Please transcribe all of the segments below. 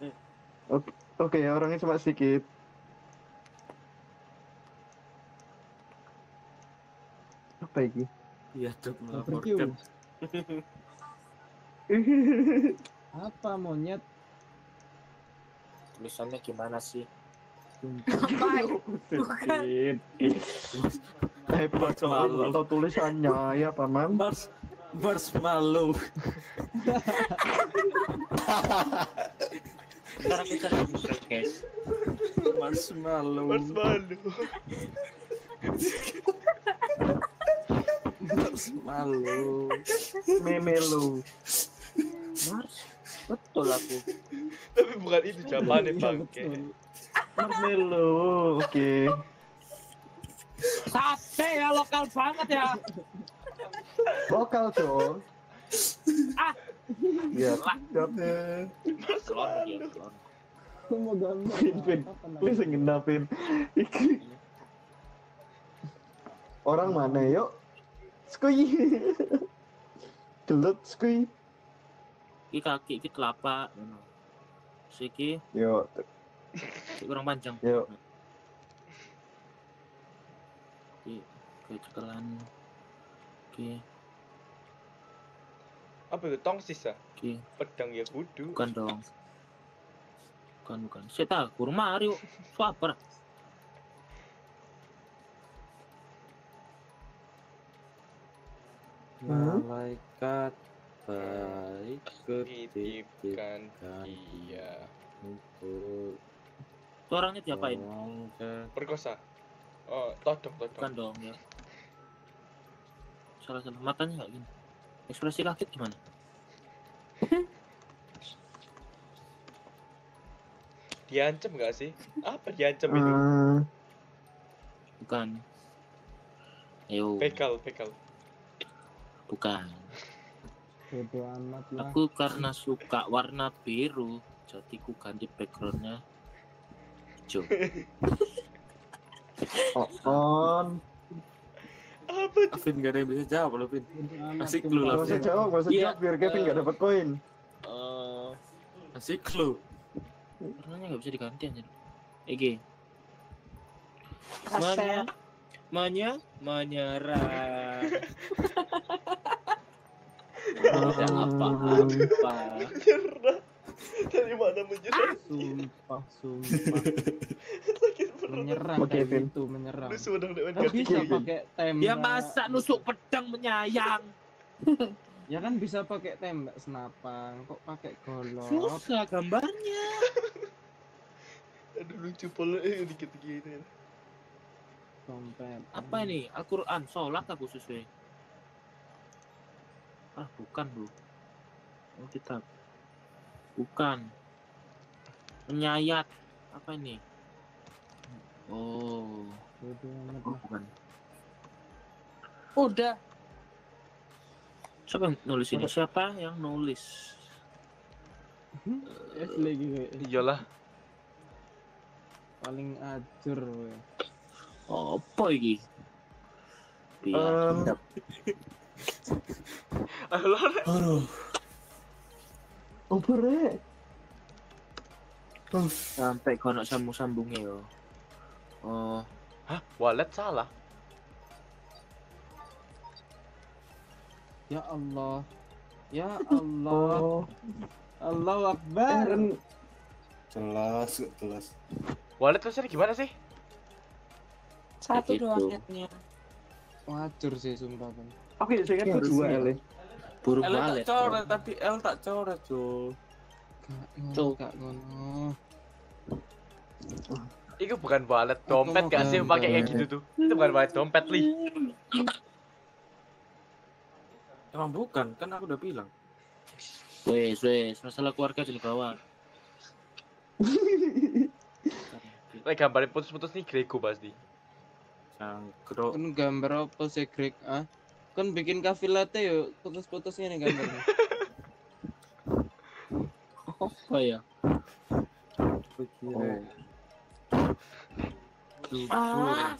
Oke, oke, orangnya cuma sedikit. Apa ini? Iya, Dok, Barbecue. melaporkan. Apa monyet? Tulisannya gimana sih? Bukan. Hebat kalau Marshmallow. nggak tahu tulisannya ya paman. Marshmallow. Ntar kita bisa guys. Marshmallow. Marshmallow. Memelo. Mars, betul aku. Tapi bukan itu jawabannya Iya, bangke. betul. Marshmallow. Oke. Sate ya, lokal banget ya. Lokal dong. Ah. Ya, siap. Klon dia, klon. Aku mau gambar. Pin. Apa Wis namanya? ngendapin. Iki. Orang mana yuk? Skui. Gelut skui. Iki kaki, iki telapak. Ngono. Siki, Yo, iki kurang panjang. Yuk. Iki kayak cekelan. Iki, Apa itu tongsis ya? iki. Pedang ya kudu. Bukan dong. Bukan. Saya tahu, kurang Mario. Swaper. Malaikat baik Titipkan ketitipkan iya. untuk Itu orangnya diapain? tolong ke Perkosa. Oh, todong. Bukan dong ya. Salah matanya nggak gini. Ekspresi kaget gimana? Diancam nggak sih? Apa diancam itu? Bukan. Ayo. Bekal. Bukan. Bodo amat lah. Aku karena suka warna biru, jadi ku ganti backgroundnya hijau. on. Apa itu? Vin, gak ada yang bisa jawab loh, Vin. Bodo amat, Asik sumpah. lu lah, Gak usah Vin. jawab, gak usah Iya, jawab biar Kevin nggak dapat koin. Asik lu. Warnanya nggak bisa diganti aja. Ege. Menyerah. Tidak apa-apa. Menyerah. Dari mana menyerah? Sumpah. Sakit perut. Menyerang Oke, kayak Vin. gitu, menyerang. Lu sudah dengan Kan bisa kaki. pakai tembak. Dia masa nusuk pedang menyayang. Ya kan bisa pakai tembak senapang, kok pakai golok? Susah gambarnya. Aduh lucu pula dikit gini. Dompet. Apa ini? Al-Quran, sholat aku sesuai. Ah, bukan, Bu. Oh, kitab. Bukan. Menyayat. Apa ini? Oh, Bodo amat oh lah. bukan. Udah. Siapa yang nulis ini? Siapa yang nulis? Lagi Iyalah. paling ajur we. Apa ini? Biar Alah. Apa rek? sampai kono sambung-sambungnya yo. Oh, Hah? Wallet salah. Ya Allah. Ya Allah. Oh, Allahu Akbar. Eren. Jelas. Wallet tulisannya gimana sih? Satu Gitu. doang netnya. Wajur sih sumpah kan. Oke, saya kan dua L. burung L tak walet. coret, tapi L tak coret, Cul. Tuh. Kak ngono. Itu bukan wallet dompet mau gak sih gambar. pakai kayak gitu tuh. Itu bukan wallet dompet li. Emang bukan, kan aku udah bilang. Wes, masalah keluarga di bawah. Lagi gambarnya putus-putus nih Grego pasti. Cangkruk. Kan gambar apa sih Greg? Ah? Kan bikin kafe latte yuk putus-putusnya nih gambarnya. Apa ya? Begini. Ah,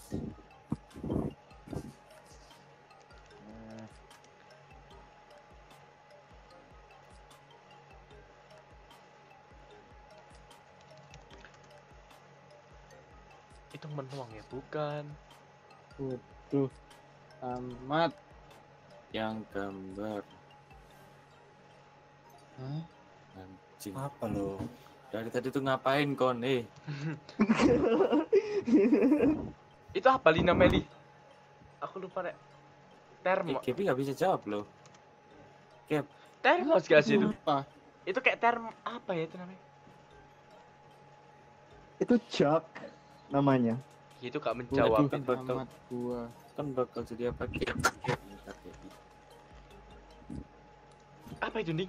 Itu menuang ya, bukan. Waduh. Amat. Yang gambar. Hah? Anjing. Apa lo? Dari tadi tuh ngapain kon? Itu apa Lina Meli? Aku lupa rek. Kepi nggak bisa jawab lo. Termos gak sih itu? Lupa. Itu kayak apa ya itu namanya? Itu jug namanya. Itu gak menjawab. Kan bakal, Amat gua. jadi apa? Apa itu nih?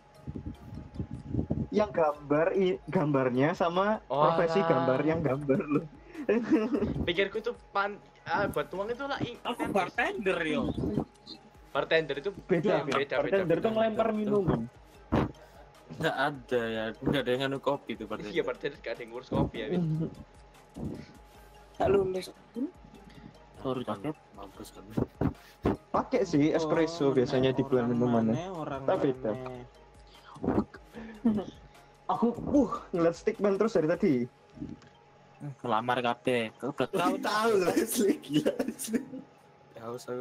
Yang gambarnya sama Oh, profesi alah. gambar yang gambar loh. Pikirku tuh buat tuang itu lah. Aku bartender yo. Bartender itu Beda, beda. bartender tuh ngelempar minuman. Nggak ada ya, nggak ada yang nganu kopi tuh pada. Iya, bartender gak ada yang ngurus kopi ya. Win. Tak lulus. Sorry kakek. Mampus kan. Pakai sih espresso biasanya di blend minumannya. Orang Tapi beda. maneh. Aku ngeliat stickman terus dari tadi. Kelamar kabeh. Kau udah tahu loh asli gila. Ya harus aku.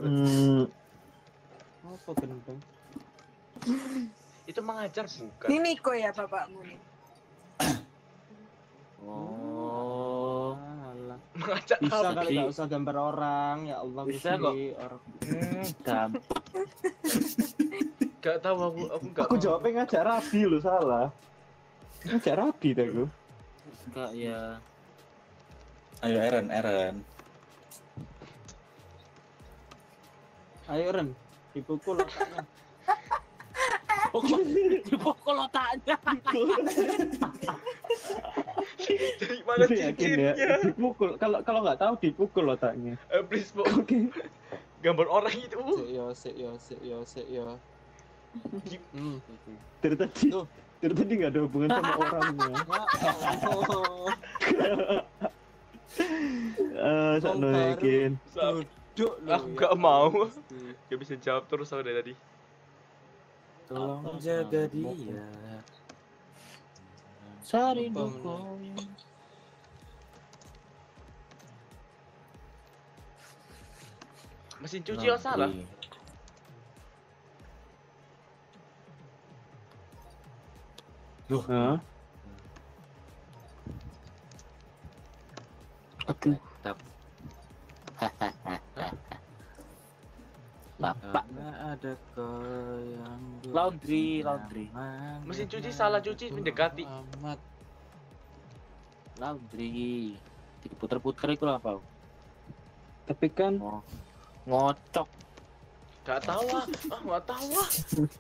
Apa gendeng? Itu mengajar bukan? Ini Niko ya bapakmu nih. Oh. Alah. Mengajar Bisa apa? kali gak usah gambar orang, ya Allah Bisa Gusti. Orang. Gampang. Gak tahu aku gak. Aku jawabnya ngajak rabi lo salah. Ngajak rabi aku. Enggak ya. Ayo Eren. Ayo Ren, dipukul otaknya. Dipukul otaknya. Dari mana Itu yakin ya? cincinnya? Dipukul. Kalau nggak tahu dipukul otaknya. Please, Bu. Oke. Gambar orang itu. Sik yo. Dari tadi. Tuh. Dari tadi nggak ada hubungan sama orangnya. Kong Sakno baru. yakin. Duduk lu. Aku gak mau. Gak bisa jawab terus aku dari tadi. Tolong jaga dia. Sari Bang. dukung. Mesin cuci yang salah. Hah? Aduh. Tap. Bapak. Karena ada kau yang Laundry. Mesin cuci salah cuci mendekati. Amat. Laundry. Diputer-puter itu apa? Tapi kan Oh. Ngocok. Gak tahu ah. Gak tahu ah.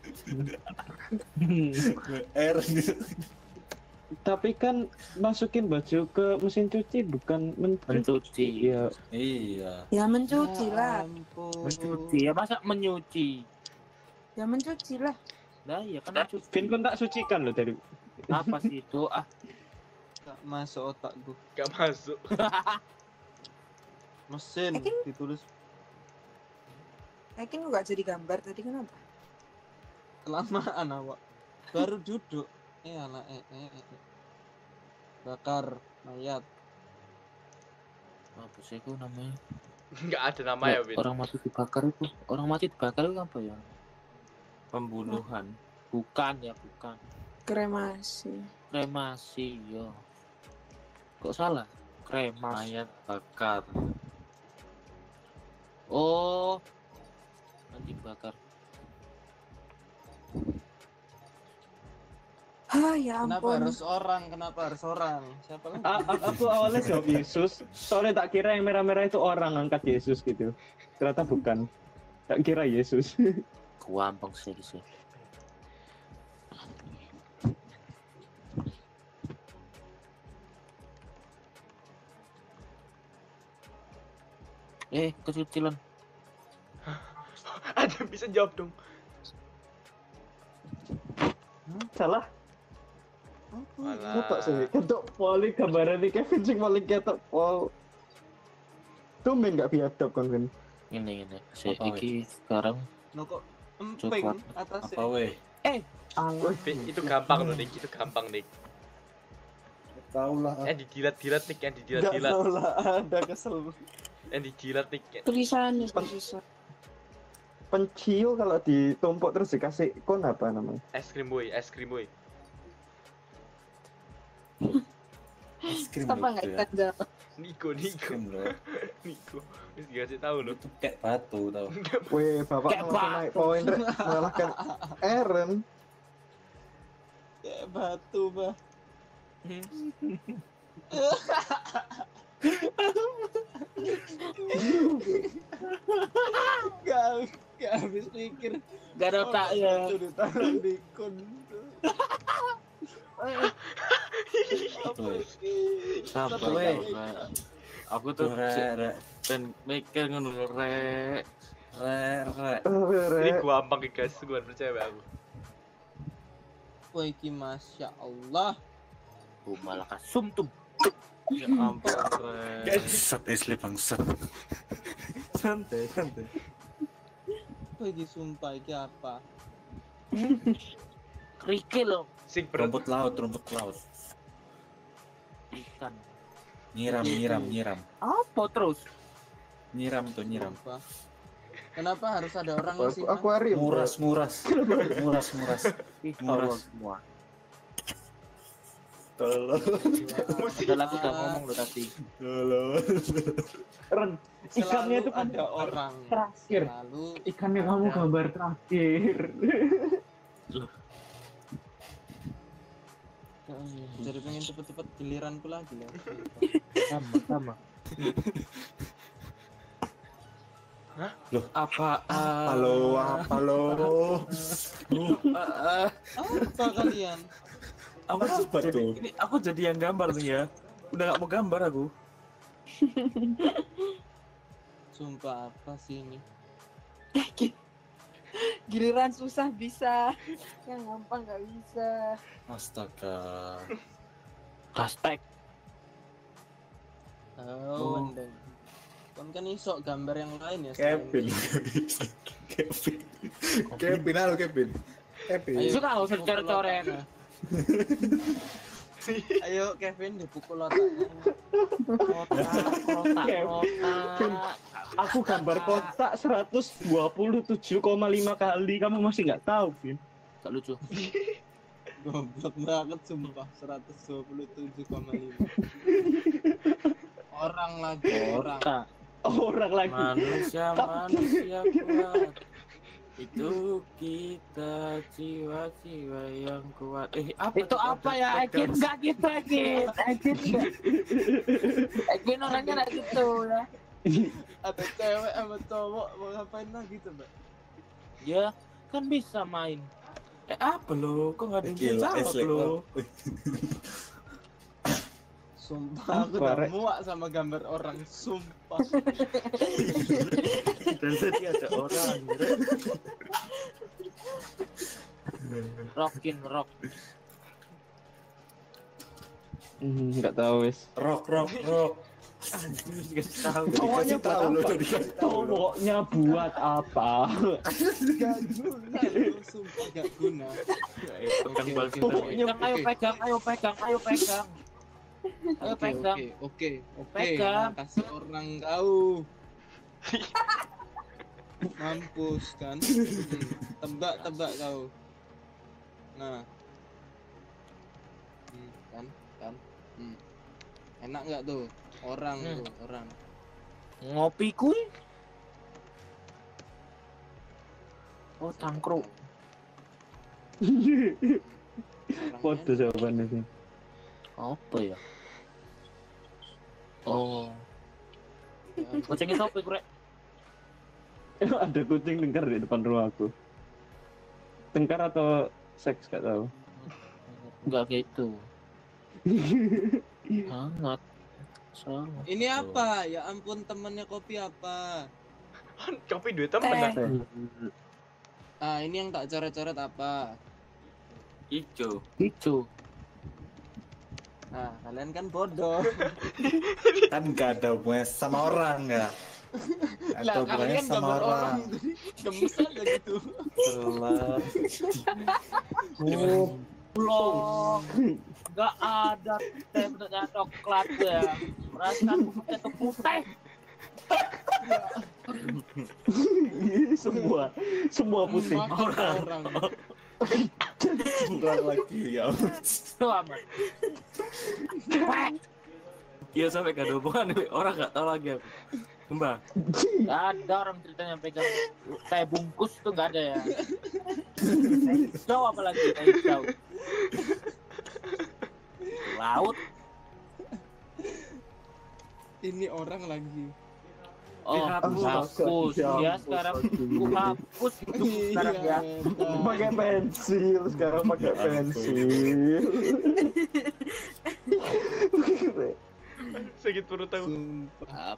Tapi kan masukin baju ke mesin cuci bukan Mencuci. Iya. Iya. Ya mencuci lah. Ampun. Mencuci ya masa menyuci? Ya mencuci lah. Nah iya kan mencuci. Vin kan tak sucikan loh dari. Apa sih itu? Ah, Gak masuk otak gua. Gak masuk. Mesin ditulis Yakin gua gak jadi gambar tadi kenapa? kelamaan awak. Baru duduk. Alah bakar mayat. apa sih itu namanya? Gak ada nama ya, Win. Orang mati dibakar itu. Orang mati dibakar itu apa ya? Pembunuhan. Bukan ya, bukan. Kremasi. Kremasi yo. Kok salah? Kremas. Mayat bakar. Oh. Anjing bakar. Ya Kenapa ampun. Kenapa harus orang? Siapa lagi? Aku awalnya jawab Yesus. Soalnya tak kira yang merah-merah itu orang angkat Yesus gitu. Ternyata bukan. Tak kira Yesus. Gampang sih sih. Kecicilan. Ada yang bisa jawab dong. Salah. Alah. Ketok sih. Ketok poli gambaran nih Kevin sing paling ketok pol. Tumben gak biadab kan Vin. Ini. Si Apa, iki sekarang Lo kok emping Coklat. atasnya. Apa weh? Wih, itu gampang loh, Dik. Itu gampang, Dik. Tahu lah. Yang dijilat-jilat nih, yang Nggak dijilat-jilat. tahu lah, ada kesel. Yang dijilat nih. Tulisannya susah. Pencio kalau ditumpuk terus dikasih kon apa namanya? Es krim boy, es krim boy. Es krim Apa loh nggak itu ya. ikan jawab? Niko, Es Niko, krim loh. Niko. Wis dikasih tahu loh. Itu kayak batu tahu. Weh, bapak Kayak langsung naik poin Rek, mengalahkan Eren. Kayak batu, bah. Gak habis pikir. Gak ada otaknya. Itu ditaruh di kun. Sabar, Tuh, sabar. Aku tuh Rek. dan mikir ngono lho, Rek. Rek. Ini Rek. gampang ya guys, gue percaya sama aku. Wah, iki Masya Allah. Malah kasumtum. Ya ampun, Rek. Bangsat Esli bangsat. Santai, santai. Wah, iki sumpah iki apa? Kerikil loh. Sing berat. Rumput laut. Ikan. Nyiram. Apa terus? Nyiram. Sumpah. Kenapa harus ada orang sih? Akuarium. Muras. Tolong semua. Tolong. Udah lagi udah ngomong loh tadi. Ren, ikannya itu kan ada orang. terakhir. Lalu Ikannya kamu gambar terakhir. jadi pengen cepet-cepet giliranku lagi lah. Sama. Loh. Apa? Halo. Apa kalian? Aku Apa jadi, tuh? ini aku jadi yang gambar nih ya. Udah gak mau gambar aku. Sumpah apa sih ini? Giliran susah bisa, yang gampang nggak bisa. Astaga. Hashtag. Oh, Wendeng. Kan iso gambar yang lain ya. selain Kevin. Halo Kevin. Ayo, Suka aku pukul coret-coret. otaknya. Ayo Kevin dipukul otaknya. Kotak. Aku gambar kotak 127,5 kali. Kamu masih nggak tahu, Vin? Gak lucu. Goblok banget sumpah 127,5. Orang lagi orang. Kotak. Orang lagi. Manusia kuat. Itu kita jiwa-jiwa yang kuat. Apa Itu apa ya? Ekin nggak gitu, Ekin. Ekin orangnya nggak gitu ya. Ada cewek sama cowok mau ngapain lagi coba? Ya, kan bisa main. Apa lo? Kok nggak ada yang Gila, jawab Esli. lo? Sumpah aku Apa, udah Rek? muak sama gambar orang, sumpah. Dan tadi ada orang. Rock. Nggak tahu, wes. Rock. Anjir, tahu. Cowoknya tahu buat lo apa? dikasih tahu lo. Cowoknya buat apa? Gak guna lu, sumpah gak guna. Pegang bal kita. Pokoknya Ayo pegang. Oke. Pegang. Kasih orang kau. Mampus kan? Tebak kau. Nah. Kan. Enak nggak tuh? Orang. Ngopi kuy. Oh, cangkruk. Foto jawabannya sih. Apa ya? Oh. Kucingnya sopo iku, Rek? Ada kucing tengkar di depan rumah aku. Tengkar atau seks gak tahu. Enggak gitu. Hangat. Salah. Ini apa? Ya ampun, temennya kopi apa? Kopi duit temen lah. Ah, ini yang tak coret-coret apa? Ijo. Nah, kalian kan bodoh. Kan gak ada hubungannya sama orang ya. Ada Lah, hubungannya kalian sama gambar orang. orang jadi gemes aja gitu. Selah. Allah, nggak ada teh bentuknya coklat ya. Perasaan bentuknya tuh putih. semua putih. Orang. Bukan lagi ya. Selamat. Iya sampai gak ada hubungan orang nggak tahu lagi aku. Sumpah. Nggak ada orang ceritanya pegang teh bungkus tuh nggak ada ya. Teh hijau apalagi teh hijau. Laut. Ini orang lagi. Oh, hapus. Ya sekarang ku hapus itu sekarang ya. Pakai pensil sekarang pakai pensil. Sakit perut aku. Sumpah.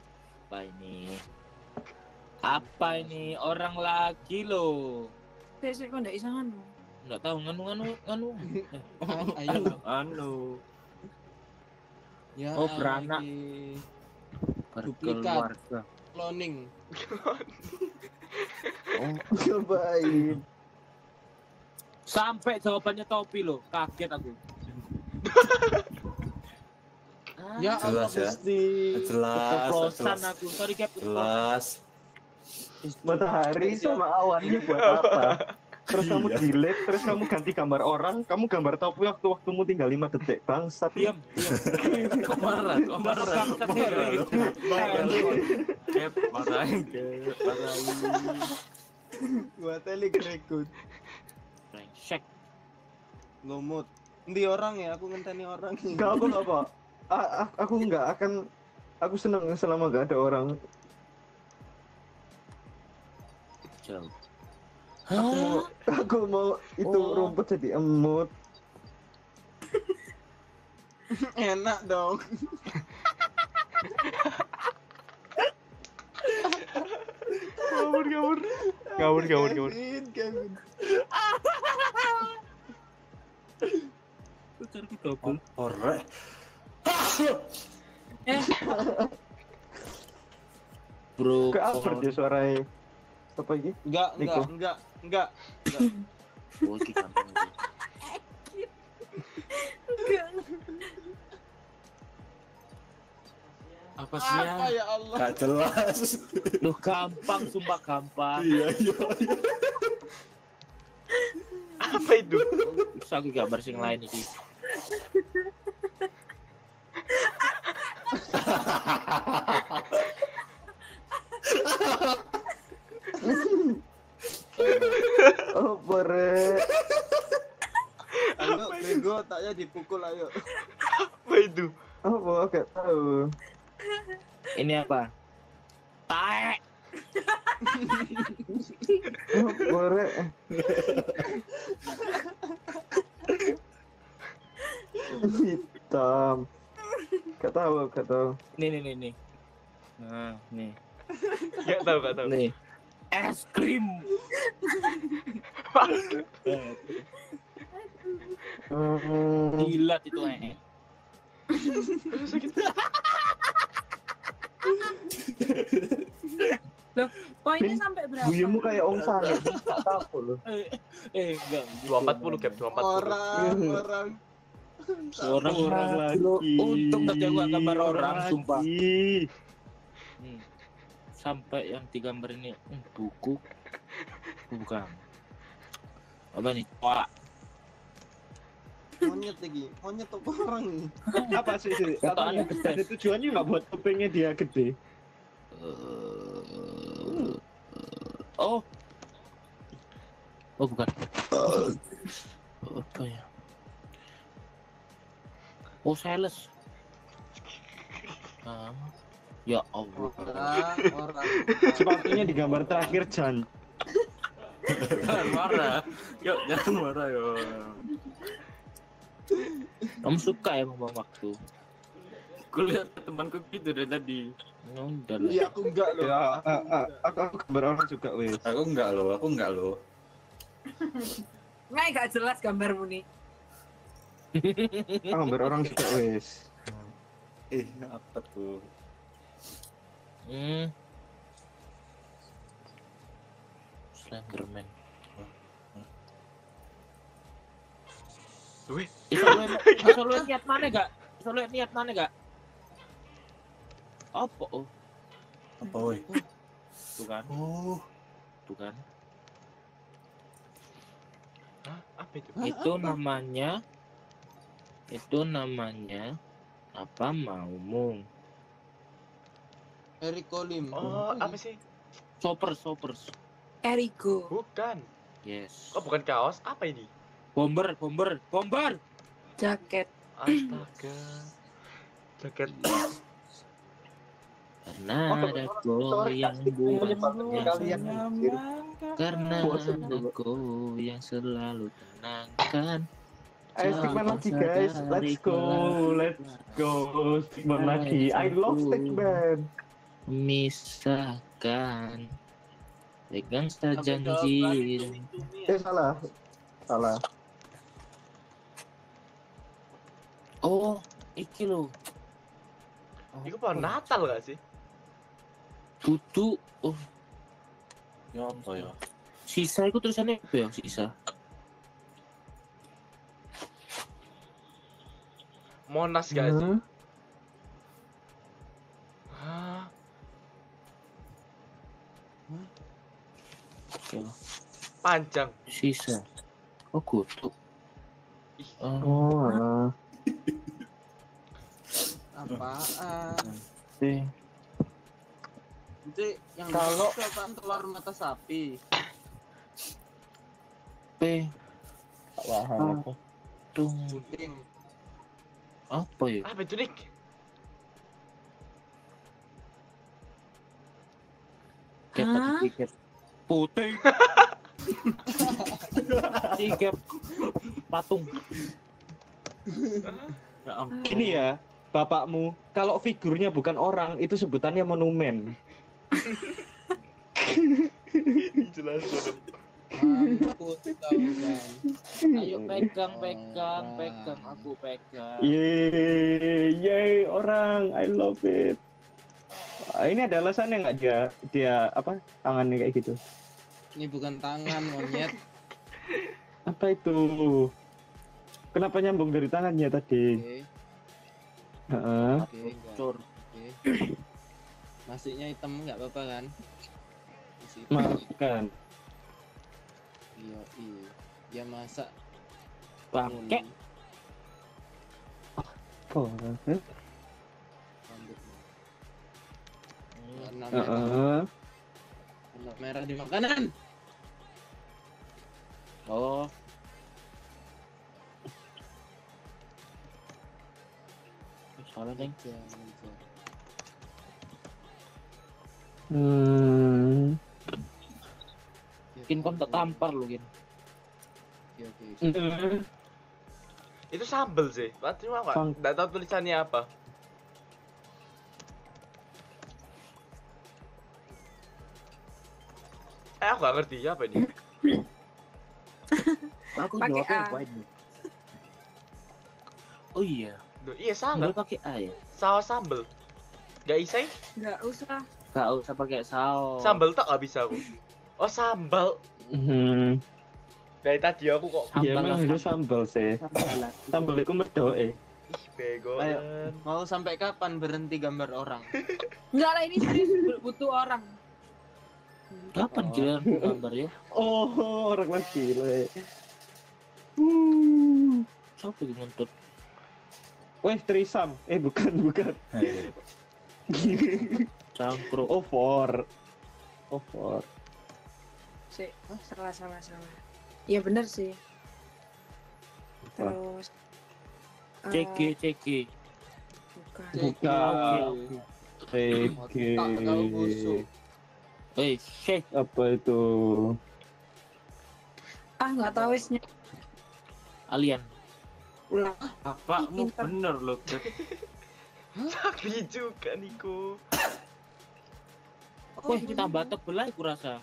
Apa ini orang lagi loh. Besok kok ndak bisa nganu. Nggak tahu nganu. Ayo. Anu. Ya, Oh, beranak. lagi. Berkeluarga. Cloning. Cobain. Sampai jawabannya topi loh, kaget aku. Ya Allah Jelas ya. Gusti. Keceplosan aku, sorry Cap. Jelas. Matahari sama awannya buat apa? Terus kamu delete, terus kamu ganti gambar orang, kamu gambar topi waktu-waktumu tinggal 5 detik. Bangsat. Diam. Kok marah? Bangsat ya. Kep, marahin Kep, marahin. Gua telegram Brengsek. ngomot. Ndi orang ya, aku ngenteni orang. Enggak apa. Aku nggak akan. Aku senang selama nggak ada orang. Jauh. Aku mau itu Oh. rumput jadi emut. Enak dong. Ngawur. Kevin. Putarku double. Ore. Bro. Ke apa dia suaranya? Apa ini? Niko. Enggak. Oh, iki gampang iki. Apa sih ya? Apa ya Allah? Gak jelas. Loh gampang, sumpah gampang. Iya. Apa itu? Terus aku gambar sing lain iki. Oh, pare. Ayo, bego taknya dipukul ayo. Apa itu? Apa? Gak tahu. Ini apa? Taek. Oh, pare. Hitam. Gak tahu. Nih. Nah, nih. Gak tahu. Nih. Es krim. Jilat itu Poinnya sampai berapa? Buyumu kayak Ong Sange. Gak tahu loh. Enggak. 240 Cap, 240. Orang. Orang lagi. Untung tadi aku gak gambar orang, sumpah. Sampai yang digambar ini buku. Bukan. Apa nih? Wah. Monyet lagi. Monyet tuh orang. Apa sih? Katanya Ada tujuannya nggak buat topengnya dia gede? Oh. Oh bukan. Apa ya? Oh sales. Ya Allah. Orang. Sepatunya di gambar terakhir Jan. Jangan marah. Yuk, jangan marah yuk. Kamu suka ya membuang waktu? Gue lihat temanku gitu dari tadi. Udah lah. Iya aku enggak loh. Ya, aku gambar orang juga wes. Aku enggak loh. Nggak gak jelas gambarmu nih. Aku gambar orang juga wes. Apa tuh? Slenderman. Wih, Iso lu niat mana gak? Apa? Oh, Apa woi? Tuh kan, Oh, tuh kan. hah? Apa itu? Itu namanya apa maumu? Eriko Lim. Oh, apa sih? Soppers. Erigo. Bukan. Yes. Oh, bukan kaos. Apa ini? Bomber. Jaket. Astaga. Jaket. Karena ada goyang kalian anjir. Karena Bosen ada dulu. goyang selalu tenangkan. Ayo Stickman lagi guys, let's go Stickman lagi. I love Stickman. Misahkan. Pegang saja janji. Salah. Oh, iki lho. Itu pohon Natal gak sih? Dudu. Oh, ya apa ya? sisa itu tulisannya apa ya? Sisa. Monas gak sih? Hmm. Hah? Ya, Panjang. sisa. Oh, kutu. Ih. Oh, Apaan? Eh, Itu yang Kalau- itu apaan? Telur mata sapi. paham aku. Tung. Puding. Apa ya? Apa itu, Dik? Hah? Tiket putih. Tiket patung. Ya ampun. Ini ya, bapakmu, kalau figurnya bukan orang, itu sebutannya monumen. Jelas banget. Aku tahu kan. Ayo pegang, aku pegang. Yeay, orang, I love it. Ini ada alasannya nggak dia apa tangannya kayak gitu? Ini bukan tangan monyet. Apa itu? Kenapa nyambung dari tangannya tadi? Oke, Heeh. oke, enggak. Cur. Oke. Nasinya hitam nggak apa-apa kan? Nasi hitam. Makan. Iya, iya. Ya masak. Bangke. Oh, Rambutnya. Warna merah. heeh. Warna merah di makanan. Oh, salah deng. Meja. Hmm. Mungkin kon tak tampar lu Gin. Oke, oke. Hmm. Itu sambel sih. Cuma Sang- nggak tahu tulisannya apa. Aku nggak ngerti apa ini. Aku Pakai jawabnya A. apa ini? Oh iya, Duh, iya sambal sambel. pakai A ya. Saus sambel. Gak iseng? Nggak usah. Gak usah pakai saus. Sambel tak nggak bisa aku. Oh sambal. Hmm. Dari tadi aku kok. Ya Sambal emang lah. itu sambal sih. Sambal itu medoke. Ih bego. Ayo. Mau sampai kapan berhenti gambar orang? Nggak lah, ini serius butuh orang. Kapan Oh. giliran gambar ya? Oh, orang lagi le. Siapa yang nuntut? Weh, trisam. Bukan. Cangkruk. Oh, four. Sih, salah. Iya bener sih. Terus. CG. Bukan. Bukan. Oke. Tak kau busuk. Shit. Apa itu? Ah, nggak tahu isnya. Alien. Ulang. Bapakmu Pinter. bener loh, Ket. Sakti juga Niko. Oh, Wih, tambah tebel aja aku rasa.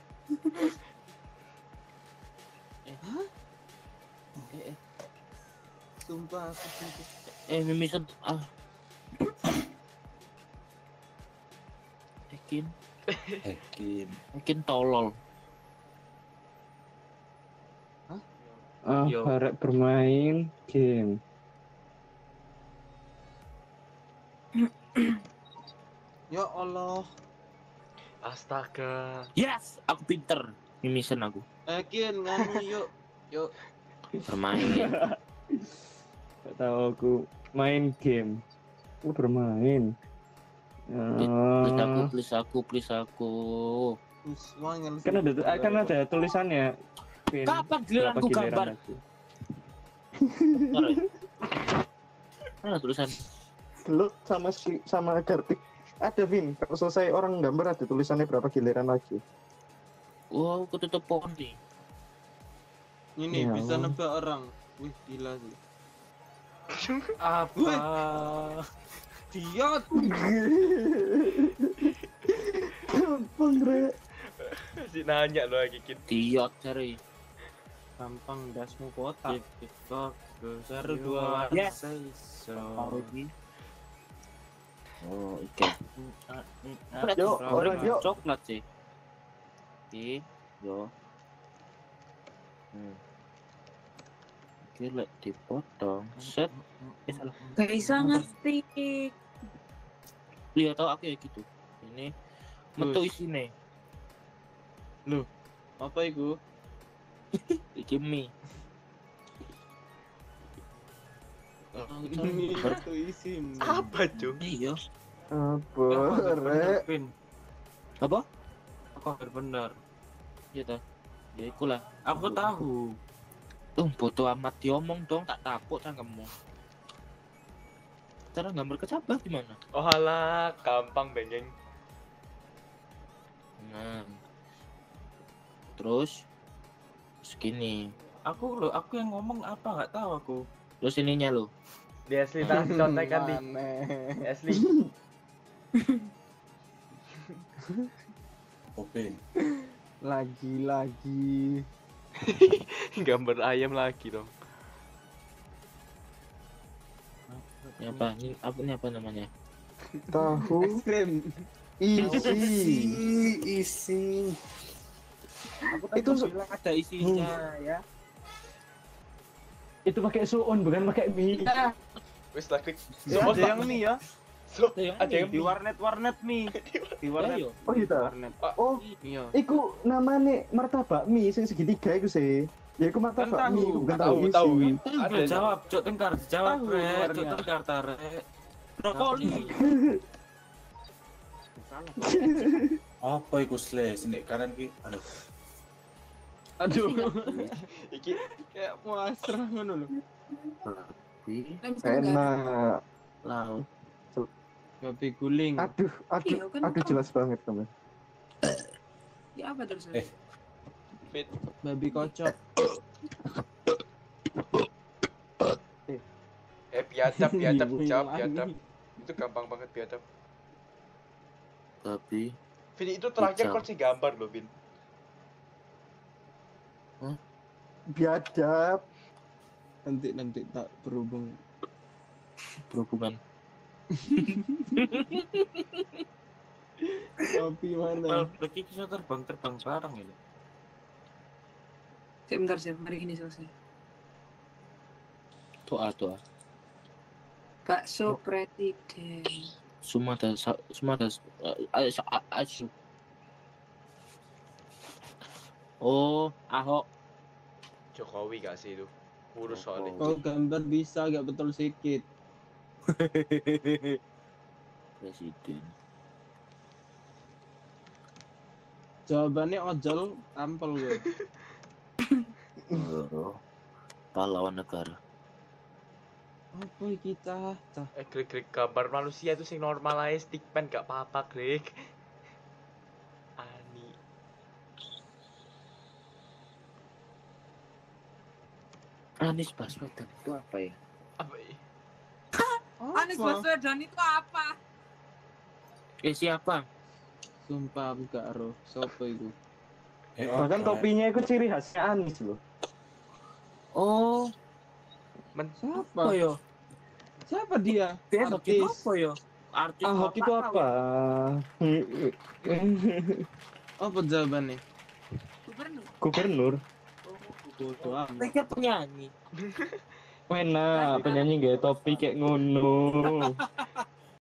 Sumpah aku sumpah. Mimisen. Ekin tolol. Yo. Arek bermain game. Ya Allah. Astaga. Yes, aku pinter. Mimisen aku. Yakin nganu yuk. Yuk. Bermain. Gak tahu aku main game. Aku bermain. Please aku. Kan ada tulisannya. Vin. Kapan Berapa giliranku gambar? lagi? Mana tulisan? Lo sama Gartik ada Vin. Kalau selesai orang gambar ada tulisannya berapa giliran lagi. Wow, ketutup pohon nih. Ini Ya bisa Allah. nebak orang. Wih, gila sih. Apa? Diot. Gampang Re. Si nanya lo lagi Kit. Diot cari. Gampang dasmu kotak. TikTok. Baru 2 warna. Yes. Parogi. Oh, oke. Yuk, orang yuk. Coklat sih. Oke, yo. Oke, lek dipotong. Set. Salah. Gak bisa ngerti. Lihat tau aku ya gitu. Ini metu isine. Apa itu? Iki mie. Ini itu isim. Apa cuy? Iya. Apa Re? Pin. Apa? Aku benar. Iya ta. Ya ikulah. Aku tahu. Bodo amat diomong dong, tak takut cangkemmu. Cara gambar kecabah gimana? Oh alah, gampang bengeng. Nah. Terus segini. Aku yang ngomong apa nggak tahu aku. Terus ininya lo. Di asli tas contekan di asli. Opin. Lagi. Gambar ayam lagi dong. Ini apa namanya? Tahu Krim. isi. Aku Itu bilang ada isinya ya. Itu pakai suun bukan pakai mie. Wes lah klik. Ya, Semua ada yang mie ya. ada yang Di warnet mie. Di warnet. Ayo. Oh gitu. Warnet. Oh, Iya. iku namanya martabak mie sing segitiga iku sih. Ya iku martabak Kan tahu. mie, bukan tahu isi. tahu. Ada jawab, Cok Tengkar, jawab Tahu Rek, luarnya. Cok Tengkar Tarek. Brokoli. Apa iku sle sini kanan ki? Aduh. Aduh. Iki Kayak muasrah ngono lho. Enak. Laut. Babi guling. Aduh, Iya, kan aduh jelas banget teman. Ya apa terus? fit. Babi kocok. Biadab jawab Gimana? biadab. Itu gampang banget biadab. Tapi Vin itu terakhir Biadab. kau sih gambar loh Vin. Biadab. Nanti tak berhubungan. Babi mana? Well, lagi bisa terbang bareng ini. Bentar sih, mari ini selesai. Doa. Bakso presiden. Sumada asu. Oh, Ahok. Jokowi gak sih itu? Urus soalnya. Kau gambar bisa gak betul sedikit. Presiden. Jawabannya ojol tampil gue. Pahlawan negara. Apa iki cah? Greg gambar manusia itu sing normal aja stickman gak apa-apa Greg. Ani. Anies Baswedan itu apa ya? Apa ya? Anies Baswedan itu apa? Siapa? Sumpah aku gak roh. Sopo itu? Bahkan topinya itu ciri khasnya Anies loh. Oh, Siapa? apa ya? Siapa dia? Ahok itu apa ya? Artis Ahok itu apa? Apa jawabannya? Gubernur. Gubernur. Oh, Bodoh amat. Pikir penyanyi. Wena penyanyi gak topi kayak ngono.